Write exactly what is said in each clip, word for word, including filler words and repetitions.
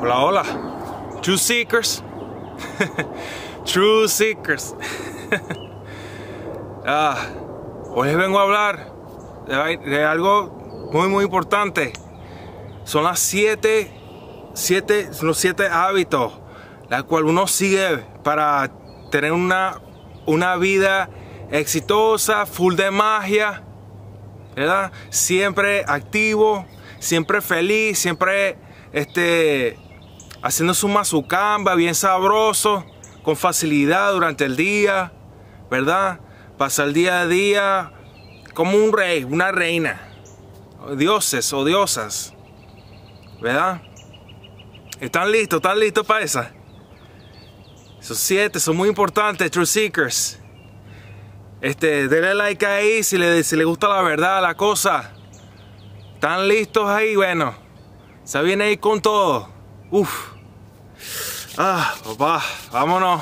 Hola, hola. Truth Seekers. Truth Seekers. ah, hoy les vengo a hablar de, de algo muy muy importante. Son las siete, siete, los siete hábitos, la cual uno sigue para tener una, una vida exitosa, full de magia, ¿verdad? Siempre activo, siempre feliz, siempre este, haciendo su mazucamba bien sabroso, con facilidad durante el día, ¿verdad? Pasa el día a día como un rey, una reina, dioses o diosas, ¿verdad? ¿Están listos? ¿Están listos para esa? Esos siete son muy importantes, Truth Seekers. Este, denle like ahí si le, si le gusta la verdad, la cosa. ¿Están listos ahí? Bueno, se viene ahí con todo. Uf. Ah, papá, vámonos.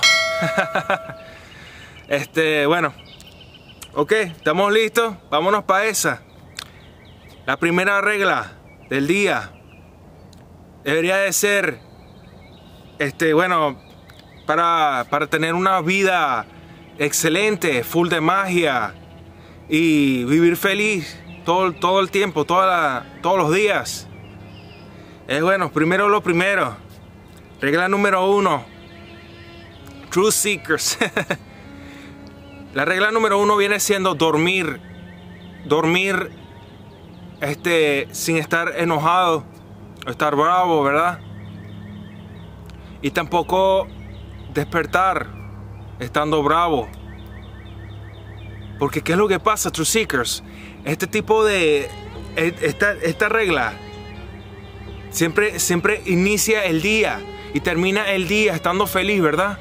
Este, bueno. Ok, estamos listos. Vámonos para esa. La primera regla del día debería de ser, este, bueno, para, para tener una vida excelente, full de magia y vivir feliz todo, todo el tiempo, toda la, todos los días. Es bueno, primero lo primero. Regla número uno. Truth Seekers. La regla número uno viene siendo dormir. Dormir este, sin estar enojado o estar bravo, ¿verdad? Y tampoco despertar estando bravo. Porque ¿qué es lo que pasa, Truth Seekers? Este tipo de... Esta, esta regla siempre, siempre inicia el día y termina el día estando feliz, ¿verdad?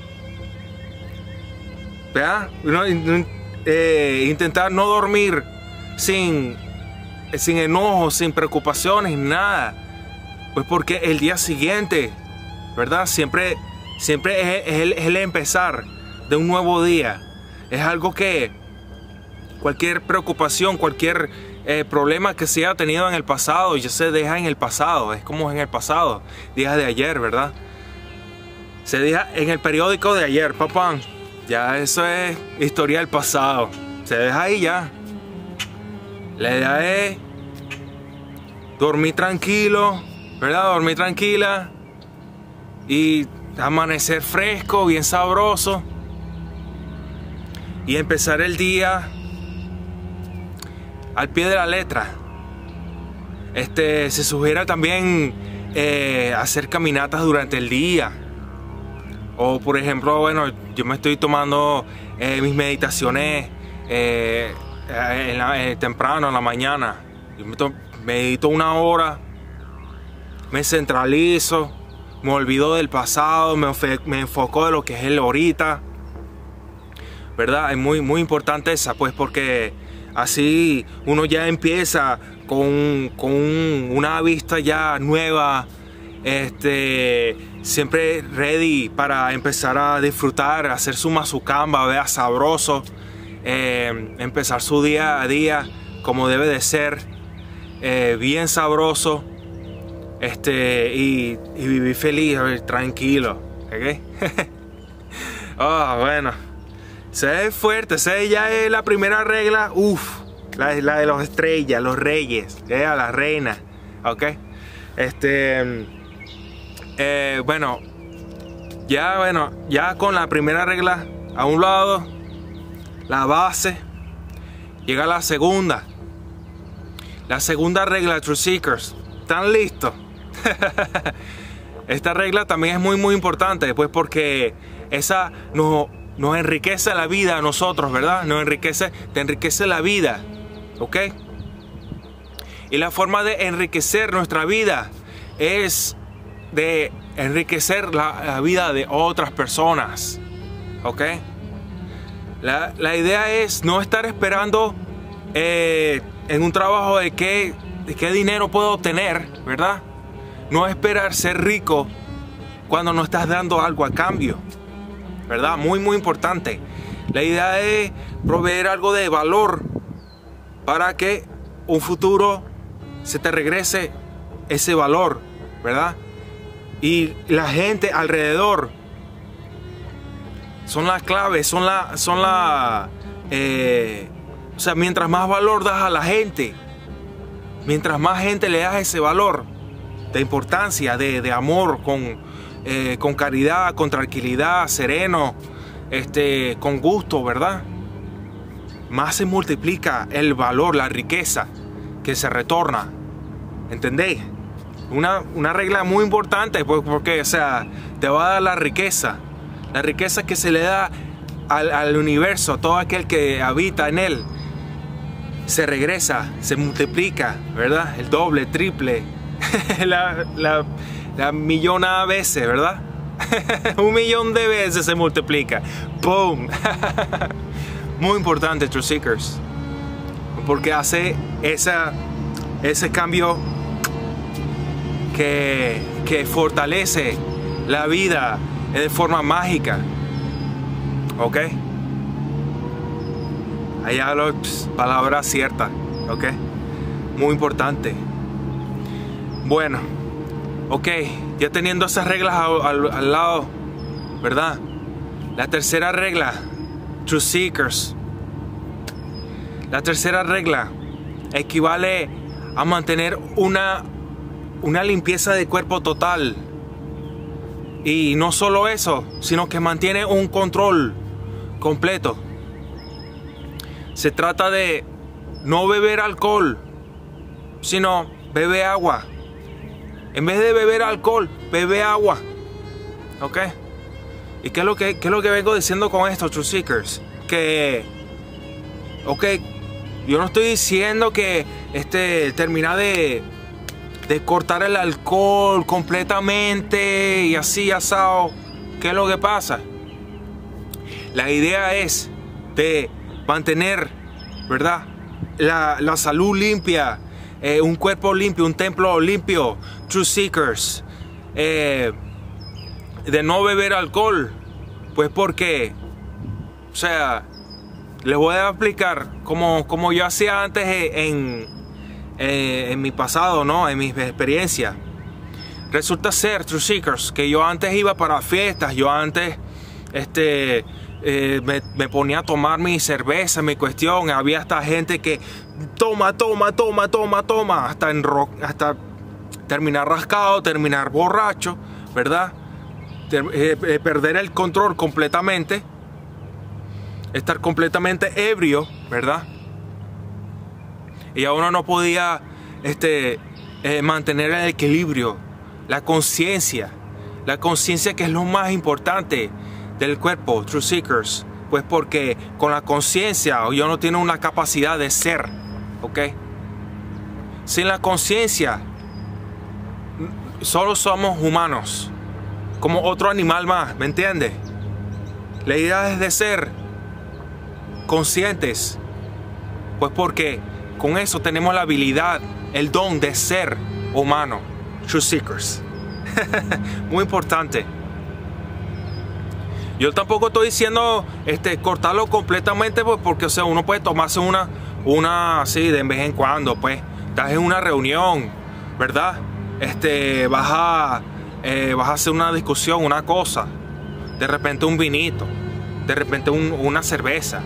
¿Verdad? No, eh, intentar no dormir sin, sin enojo, sin preocupaciones, nada. Pues porque el día siguiente, ¿verdad? Siempre, siempre es, es, el, es el empezar de un nuevo día. Es algo que cualquier preocupación, cualquier eh, problema que se haya tenido en el pasado ya se deja en el pasado. Es como en el pasado, días de ayer, ¿verdad? Se deja en el periódico de ayer, papá. Ya eso es historia del pasado. Se deja ahí ya. La idea es dormir tranquilo, ¿verdad? Dormir tranquila y amanecer fresco, bien sabroso, y empezar el día al pie de la letra. Este, se sugiere también eh, hacer caminatas durante el día. O por ejemplo, bueno, yo me estoy tomando eh, mis meditaciones eh, en la, eh, temprano en la mañana. Yo me to medito una hora, me centralizo, me olvido del pasado, me, me enfoco de lo que es el ahorita, ¿verdad? Es muy, muy importante esa, pues, porque así uno ya empieza con, con un, una vista ya nueva, este, siempre ready para empezar a disfrutar, hacer su mazucamba, vea, sabroso, eh, empezar su día a día como debe de ser, eh, bien sabroso, este, y, y vivir feliz, a ver, tranquilo, ¿ok? Oh, bueno, se es fuerte, se ya es la primera regla, uff, la, la de los estrellas, los reyes, ya, la reina, ¿ok? Este, eh, bueno, ya, bueno, ya con la primera regla a un lado, la base, llega la segunda. La segunda regla, Truth Seekers. ¿Están listos? Esta regla también es muy muy importante, pues, porque esa nos, nos enriquece la vida a nosotros, ¿verdad? Nos enriquece, te enriquece la vida, ¿ok? Y la forma de enriquecer nuestra vida es de enriquecer la, la vida de otras personas, ¿ok? La, la idea es no estar esperando eh, en un trabajo de qué, de qué dinero puedo obtener, ¿verdad? No esperar ser rico cuando no estás dando algo a cambio, ¿verdad? Muy muy importante. La idea es proveer algo de valor para que un futuro se te regrese ese valor, ¿verdad? y la gente alrededor son la clave, son la, son la, eh, o sea, mientras más valor das a la gente, mientras más gente le das ese valor de importancia, de, de amor, con, eh, con caridad, con tranquilidad, sereno, este, con gusto, ¿verdad? Más se multiplica el valor, la riqueza que se retorna. ¿Entendéis? Una, una regla muy importante, porque, o sea, te va a dar la riqueza. La riqueza que se le da al, al universo, a todo aquel que habita en él, se regresa, se multiplica, ¿verdad? El doble, triple, la, la, la millonada veces, ¿verdad? Un millón de veces se multiplica. ¡Boom! Muy importante, Truth Seekers, porque hace esa, ese cambio que, que fortalece la vida de forma mágica. ¿Ok? Allá las palabras ciertas. ¿Ok? Muy importante. Bueno, ok, ya teniendo esas reglas al, al, al lado, ¿verdad? La tercera regla, Truth Seekers. La tercera regla equivale a mantener una, una limpieza de cuerpo total. Y no solo eso, sino que mantiene un control completo. Se trata de no beber alcohol, sino bebe agua. En vez de beber alcohol, bebe agua. ¿Ok? ¿Y qué es lo que, qué es lo que vengo diciendo con esto, Truth Seekers? Que, ok, yo no estoy diciendo que este, terminar de, de cortar el alcohol completamente y así asado. ¿Qué es lo que pasa? La idea es de mantener, ¿verdad?, la, la salud limpia, eh, un cuerpo limpio, un templo limpio, Truth Seekers. Eh, de no beber alcohol, pues porque, o sea, les voy a explicar como, como yo hacía antes en, en, en mi pasado, ¿no? En mis experiencias. Resulta ser, Truth Seekers, que yo antes iba para fiestas, yo antes este, eh, me, me ponía a tomar mi cerveza, mi cuestión. Había hasta gente que toma, toma, toma, toma, toma, hasta, en rock, hasta terminar rascado, terminar borracho, ¿verdad? Ter, eh, eh, perder el control completamente, estar completamente ebrio, ¿verdad? Y a uno no podía este, eh, mantener el equilibrio, la conciencia, la conciencia que es lo más importante del cuerpo, Truth Seekers. Pues porque con la conciencia yo no tengo una capacidad de ser, ¿ok? Sin la conciencia solo somos humanos, como otro animal más, ¿me entiendes? La idea es de ser conscientes, pues porque con eso tenemos la habilidad, el don de ser humano, Truth Seekers. Muy importante. Yo tampoco estoy diciendo este, cortarlo completamente, pues porque, o sea, uno puede tomarse una, una así de vez en cuando, pues. Estás en una reunión, ¿verdad? Este, vas a, eh, vas a hacer una discusión, una cosa. De repente un vinito, de repente un, una cerveza.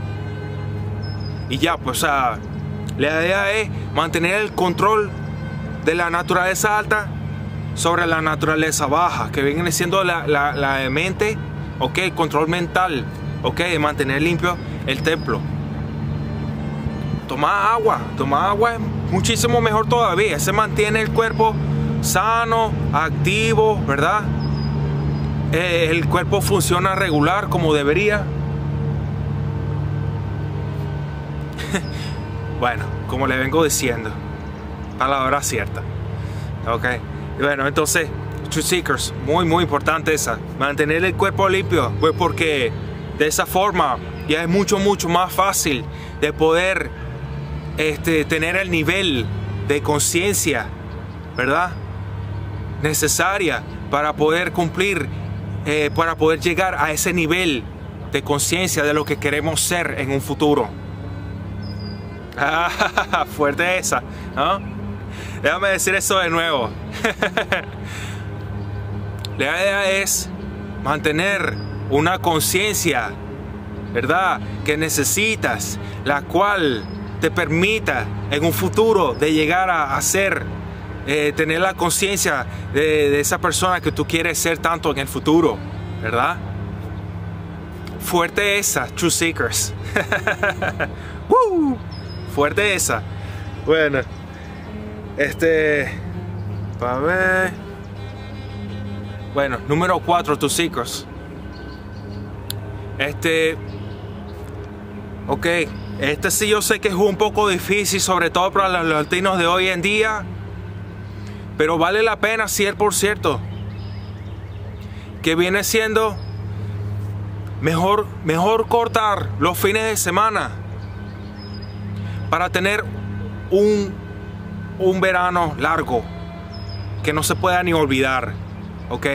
Y ya, pues, o sea, la idea es mantener el control de la naturaleza alta sobre la naturaleza baja, que viene siendo la, la, la mente. Ok, el control mental, ok, de mantener limpio el templo. Tomar agua, tomar agua es muchísimo mejor todavía. Se mantiene el cuerpo sano, activo, ¿verdad? Eh, el cuerpo funciona regular como debería. Bueno, como le vengo diciendo, palabra cierta. Ok, bueno, entonces, Truth Seekers, muy muy importante esa, mantener el cuerpo limpio, pues porque de esa forma ya es mucho mucho más fácil de poder este, tener el nivel de conciencia, ¿verdad?, necesaria para poder cumplir, eh, para poder llegar a ese nivel de conciencia de lo que queremos ser en un futuro. Ah, fuerte esa, ¿no? Déjame decir eso de nuevo. La idea es mantener una conciencia, ¿verdad?, que necesitas, la cual te permita en un futuro de llegar a, a ser, eh, tener la conciencia de, de esa persona que tú quieres ser tanto en el futuro, ¿verdad? Fuerte esa, True Seekers. ¡Woo! Fuerte esa. Bueno, este, para ver. Bueno, número cuatro, True Seekers. Este, ok, este sí yo sé que es un poco difícil, sobre todo para los latinos de hoy en día, pero vale la pena cien por ciento. Que viene siendo mejor, mejor cortar los fines de semana para tener un, un verano largo que no se pueda ni olvidar, ok.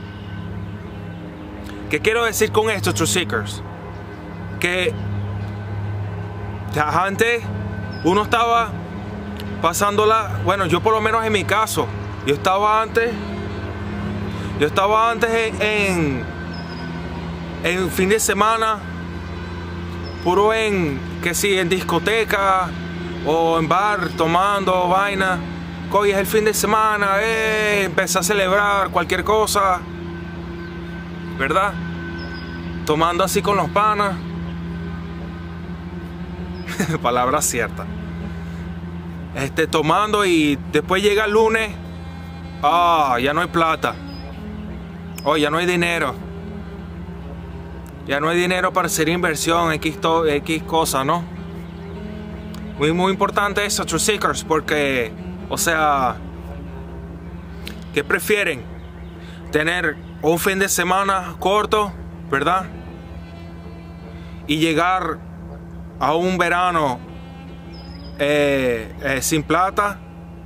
¿Qué quiero decir con esto, True Seekers? Que antes uno estaba pasándola, bueno, yo por lo menos en mi caso, yo estaba antes, yo estaba antes en, en, en fin de semana, puro en, que sí, en discoteca o en bar, tomando vaina. Hoy es el fin de semana, eh, empecé a celebrar cualquier cosa, ¿verdad? Tomando así con los panas. Palabra cierta. Este, tomando y después llega el lunes. Ah, ya no hay plata. Oh, ya no hay dinero. Ya no hay dinero para hacer inversión, X, to, X cosa, ¿no? Muy, muy importante eso, True Seekers, porque, o sea, ¿qué prefieren? Tener un fin de semana corto, ¿verdad? Y llegar a un verano eh, eh, sin plata.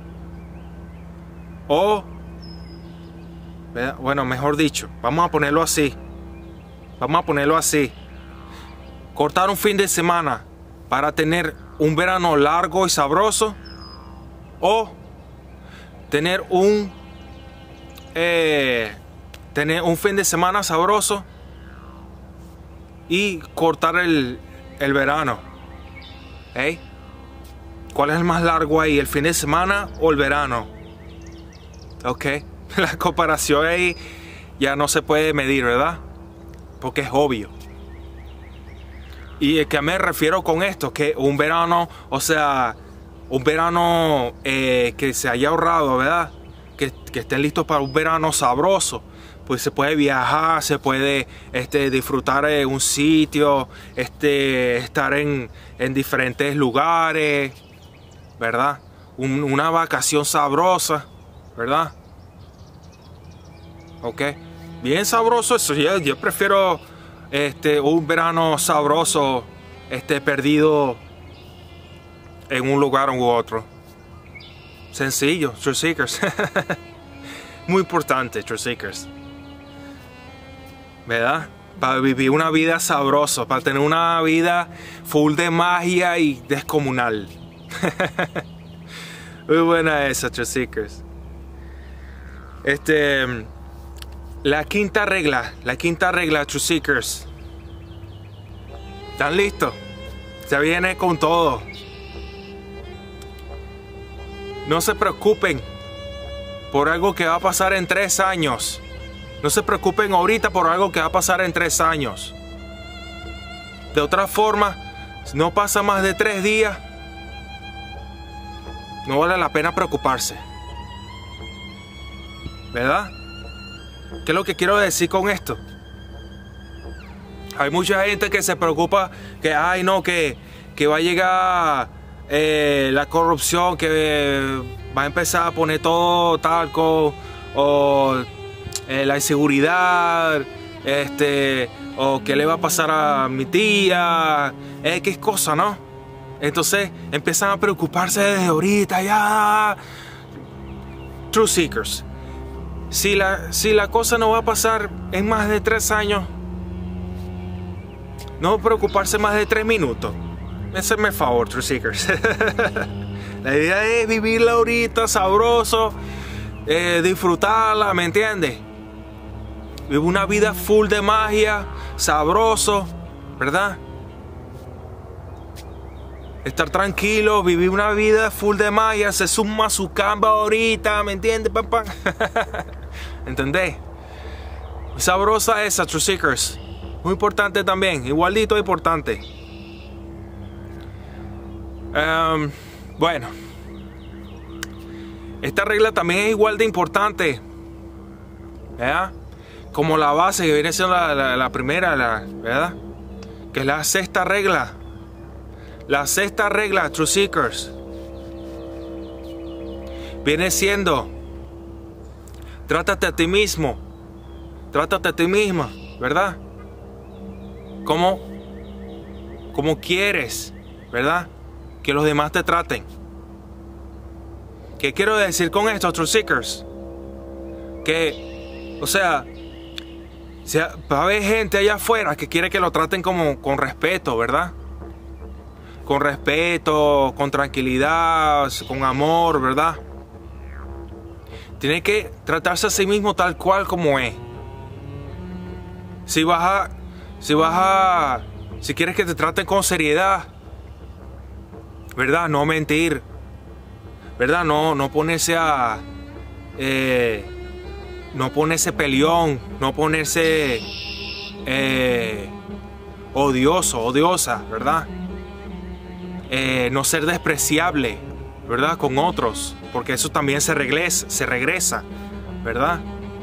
O, bueno, mejor dicho, vamos a ponerlo así. Vamos a ponerlo así. Cortar un fin de semana para tener un verano largo y sabroso. O tener un... Eh, tener un fin de semana sabroso y cortar el, el verano. ¿Eh? ¿Cuál es el más largo ahí? ¿El fin de semana o el verano? Ok. La comparación ahí ya no se puede medir, ¿verdad? Porque es obvio. ¿Y a qué me refiero con esto? Que un verano, o sea, un verano eh, que se haya ahorrado, ¿verdad? Que, que estén listos para un verano sabroso. Pues se puede viajar, se puede este, disfrutar de un sitio, este, estar en, en diferentes lugares, ¿verdad? Un, una vacación sabrosa, ¿verdad? Ok, bien sabroso eso. Yo, yo prefiero este, un verano sabroso, este, perdido en un lugar u otro. Sencillo, True Seekers. Muy importante, True Seekers. ¿Verdad? Para vivir una vida sabrosa, para tener una vida full de magia y descomunal. Muy buena esa, True Seekers. Este, la quinta regla, la quinta regla, True Seekers. ¿Están listos? Se viene con todo. No se preocupen por algo que va a pasar en tres años. No se preocupen ahorita por algo que va a pasar en tres años. De otra forma, si no pasa más de tres días, no vale la pena preocuparse. ¿Verdad? ¿Qué es lo que quiero decir con esto? Hay mucha gente que se preocupa que, ay no, que, que va a llegar eh, la corrupción, que eh, va a empezar a poner todo talco, o eh, la inseguridad, este, o qué le va a pasar a mi tía, X cosa, ¿no? Entonces empiezan a preocuparse desde ahorita, ya. True Seekers. Si la, si la cosa no va a pasar en más de tres años, no preocuparse más de tres minutos. Hácenme el favor, True Seekers. La idea es vivirla ahorita, sabroso, eh, disfrutarla, ¿me entiendes? Vive una vida full de magia, sabroso, ¿verdad? Estar tranquilo, vivir una vida full de magia, se suma su camba ahorita, ¿me entiendes, papá? ¿Entendés? Sabrosa esa, Truth Seekers. Muy importante también, igualito importante. Um, bueno, esta regla también es igual de importante, ¿verdad? Como la base que viene siendo la, la, la primera, la, ¿verdad? Que es la sexta regla. La sexta regla, Truth Seekers, viene siendo: trátate a ti mismo, trátate a ti misma, ¿verdad? Como, como quieres, ¿verdad? Que los demás te traten. ¿Qué quiero decir con esto, Truth Seekers? Que, o sea, va a haber gente allá afuera que quiere que lo traten como con respeto, ¿verdad? Con respeto, con tranquilidad, con amor, ¿verdad? Tiene que tratarse a sí mismo tal cual como es. Si vas a, si vas a, si quieres que te traten con seriedad, ¿verdad? No mentir, ¿verdad? No, no ponerse a, eh, no ponerse peleón, no ponerse eh, odioso, odiosa, ¿verdad? Eh, no ser despreciable, ¿verdad? Con otros, porque eso también se regresa, se regresa, ¿verdad?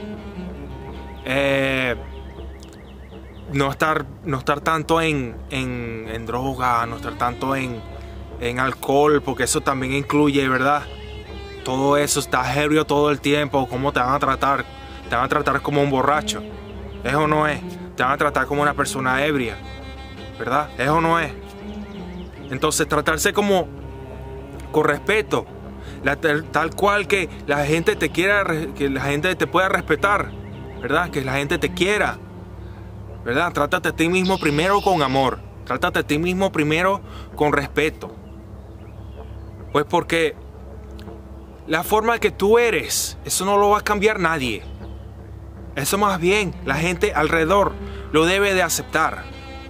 Eh, no estar, no estar tanto en, en, en droga, no estar tanto en, en alcohol, porque eso también incluye, ¿verdad? Todo eso, está ebrio todo el tiempo. ¿Cómo te van a tratar? Te van a tratar como un borracho. Eso no es. Te van a tratar como una persona ebria, ¿verdad? Eso no es. Entonces, tratarse como con respeto, la, tal cual que la gente te quiera, que la gente te pueda respetar, ¿verdad? Que la gente te quiera, ¿verdad? Trátate a ti mismo primero con amor. Trátate a ti mismo primero con respeto. Pues porque la forma que tú eres, eso no lo va a cambiar nadie. Eso más bien la gente alrededor lo debe de aceptar,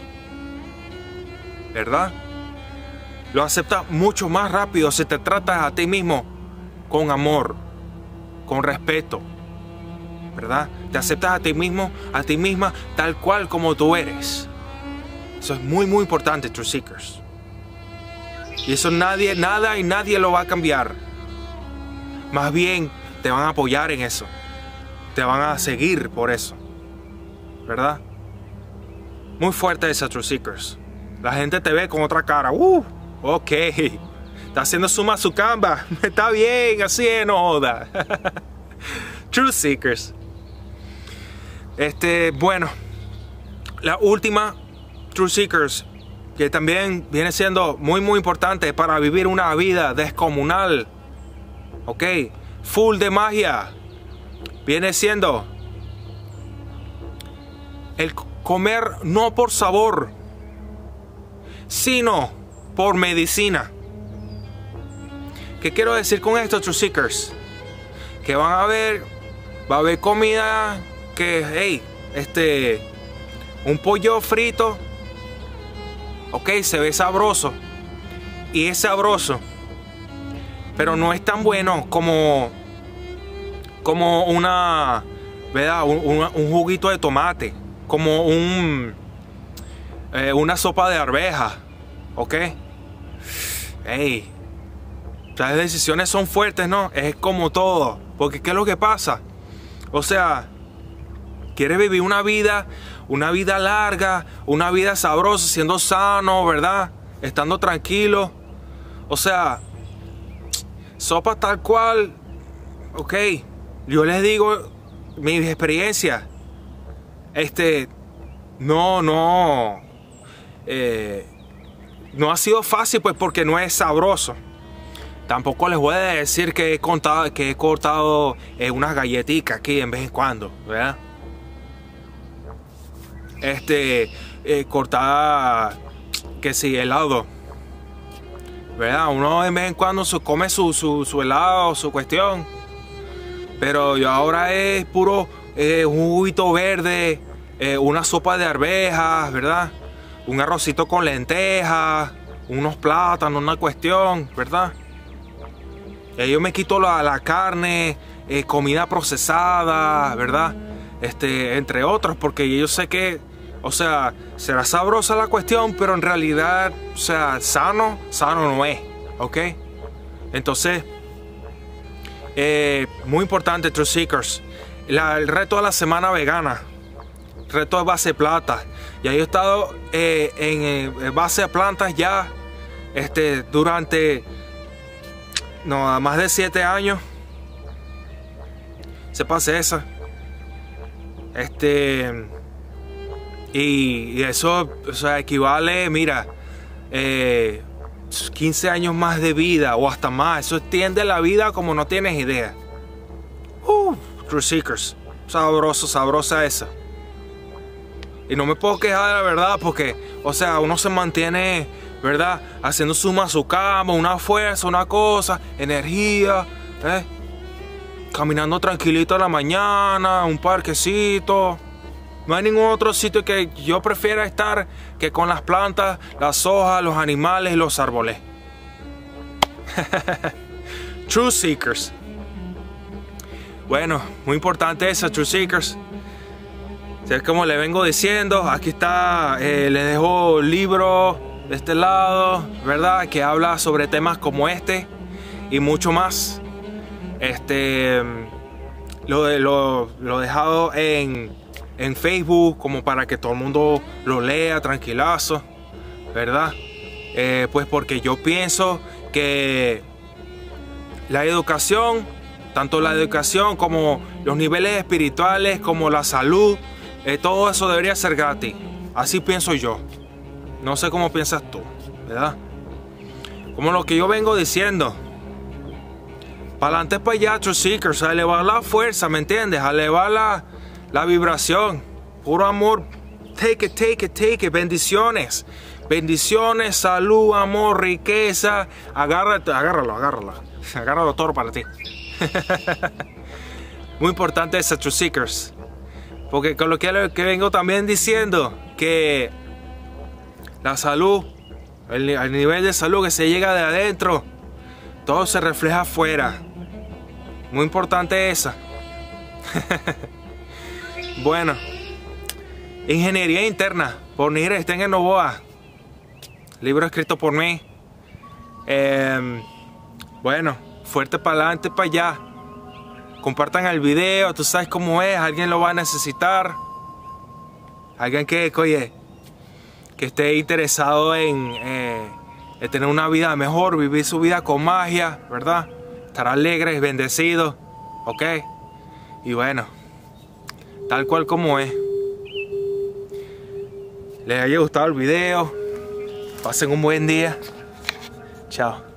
¿verdad? Lo acepta mucho más rápido si te tratas a ti mismo con amor, con respeto, ¿verdad? Te aceptas a ti mismo, a ti misma, tal cual como tú eres. Eso es muy, muy importante, Truth Seekers. Y eso nadie, nada y nadie lo va a cambiar. Más bien, te van a apoyar en eso. Te van a seguir por eso, ¿verdad? Muy fuerte esa, Truth Seekers. La gente te ve con otra cara. Uh, ok. Está haciendo suma su camba. Está bien, así es, no joda. Truth Seekers. Este, bueno. La última, Truth Seekers, que también viene siendo muy, muy importante para vivir una vida descomunal. Ok. Full de magia. Viene siendo el comer no por sabor, sino por medicina. ¿Qué quiero decir con esto, Truth Seekers? Que van a ver, va a haber comida que, hey, este, un pollo frito, ok, se ve sabroso y es sabroso, pero no es tan bueno como como una, ¿verdad? Un, un, un juguito de tomate, como un eh, una sopa de arveja, ¿ok? Hey, las decisiones son fuertes, ¿no? Es como todo, porque ¿qué es lo que pasa? O sea, quieres vivir una vida, una vida larga, una vida sabrosa, siendo sano, ¿verdad? Estando tranquilo. O sea, sopa tal cual, ok. Yo les digo mi experiencia. Este, no, no, eh, no ha sido fácil, pues, porque no es sabroso. Tampoco les voy a decir que he cortado, que he cortado eh, unas galletitas aquí en vez en cuando, ¿verdad? Este, eh, cortar, que sí, helado, ¿verdad? Uno de vez en cuando se come su, su, su helado, su cuestión. Pero yo ahora es puro, eh, un juguito verde, eh, una sopa de arvejas, ¿verdad? Un arrocito con lentejas, unos plátanos, una cuestión, ¿verdad? Eh, yo me quito la, la carne, eh, comida procesada, ¿verdad? Este, entre otros, porque yo sé que, o sea, será sabrosa la cuestión, pero en realidad, o sea, sano, sano no es, ¿ok? Entonces, eh, muy importante, Truth Seekers, la, el reto de la semana vegana, reto de base de plata. Ya yo he estado eh, en eh, base de plantas ya este, durante no, más de siete años. Se pase esa. Este. Y, y eso, o sea, equivale, mira, eh, quince años más de vida o hasta más. Eso extiende la vida como no tienes idea. Uh, Truth Seekers. Sabroso, sabrosa esa. Y no me puedo quejar de la verdad porque, o sea, uno se mantiene, ¿verdad? Haciendo suma a su cama, una fuerza, una cosa, energía, ¿eh? Caminando tranquilito a la mañana, un parquecito. No hay ningún otro sitio que yo prefiera estar que con las plantas, las hojas, los animales y los árboles. Truth Seekers. Bueno, muy importante eso, Truth Seekers. Es como le vengo diciendo, aquí está, eh, les dejo libros de este lado, ¿verdad? Que habla sobre temas como este y mucho más. Este, lo, lo, lo he dejado en, en Facebook como para que todo el mundo lo lea tranquilazo, ¿verdad? Eh, pues porque yo pienso que la educación, tanto la educación como los niveles espirituales, como la salud, Eh, todo eso debería ser gratis. Así pienso yo. No sé cómo piensas tú, ¿verdad? Como lo que yo vengo diciendo. Para adelante, para allá, Truth Seekers. A elevar la fuerza, ¿me entiendes? A elevar la, la vibración. Puro amor. Take it, take it, take it. Bendiciones. Bendiciones, salud, amor, riqueza. Agárrate, agárralo, agárralo. Agárralo todo para ti. Muy importante eso, Truth Seekers. Porque con lo que, que vengo también diciendo, que la salud, el, el nivel de salud que se llega de adentro, todo se refleja afuera. Muy importante esa. Bueno, Ingeniería Interna, por Nigel Stenger Novoa. Libro escrito por mí. Eh, bueno, fuerte para adelante, para allá. Compartan el video, tú sabes cómo es, alguien lo va a necesitar. Alguien que, oye, que esté interesado en, eh, en tener una vida mejor, vivir su vida con magia, ¿verdad? Estar alegre y bendecido, ¿ok? Y bueno, tal cual como es. Les haya gustado el video, pasen un buen día. Chao.